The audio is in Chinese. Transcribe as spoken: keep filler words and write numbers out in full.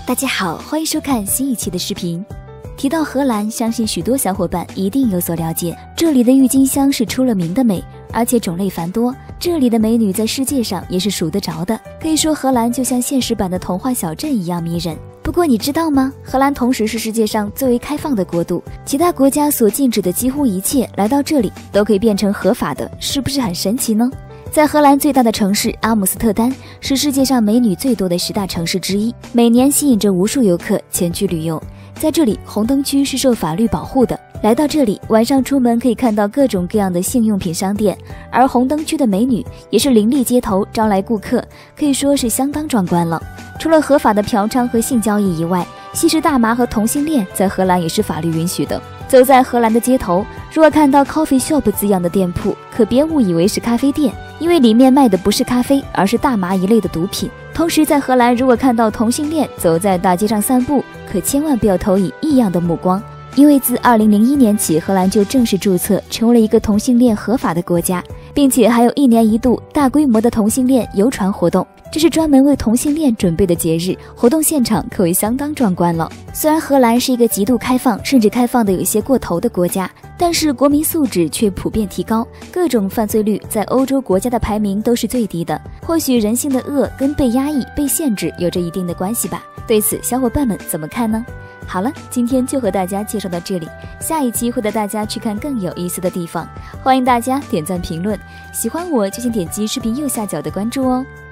大家好，欢迎收看新一期的视频。提到荷兰，相信许多小伙伴一定有所了解，这里的郁金香是出了名的美，而且种类繁多，这里的美女在世界上也是数得着的。可以说荷兰就像现实版的童话小镇一样迷人。不过你知道吗？荷兰同时是世界上最为开放的国度，其他国家所禁止的几乎一切来到这里都可以变成合法的，是不是很神奇呢？在荷兰最大的城市阿姆斯特丹是世界上美女最多的十大城市之一，每年吸引着无数游客前去旅游。在这里，红灯区是受法律保护的，来到这里，晚上出门可以看到各种各样的性用品商店，而红灯区的美女也是林立街头，招来顾客，可以说是相当壮观了。除了合法的嫖娼和性交易以外，吸食大麻和同性恋在荷兰也是法律允许的。走在荷兰的街头，如果看到 coffee shop 字样的店铺，可别误以为是咖啡店，因为里面卖的不是咖啡，而是大麻一类的毒品。同时在荷兰，如果看到同性恋走在大街上散步，可千万不要投以异样的目光，因为自二零零一年起，荷兰就正式注册成为了一个同性恋合法的国家，并且还有一年一度大规模的同性恋游船活动，这是专门为同性恋准备的节日，活动现场可谓相当壮观了。虽然荷兰是一个极度开放，甚至开放的有一些过头的国家，但是国民素质却普遍提高，各种犯罪率在欧洲国家的排名都是最低的。或许人性的恶跟被压抑、被限制有着一定的关系吧，对此小伙伴们怎么看呢？好了，今天就和大家介绍到这里，下一期会带大家去看更有意思的地方，欢迎大家点赞评论，喜欢我就请点击视频右下角的关注哦。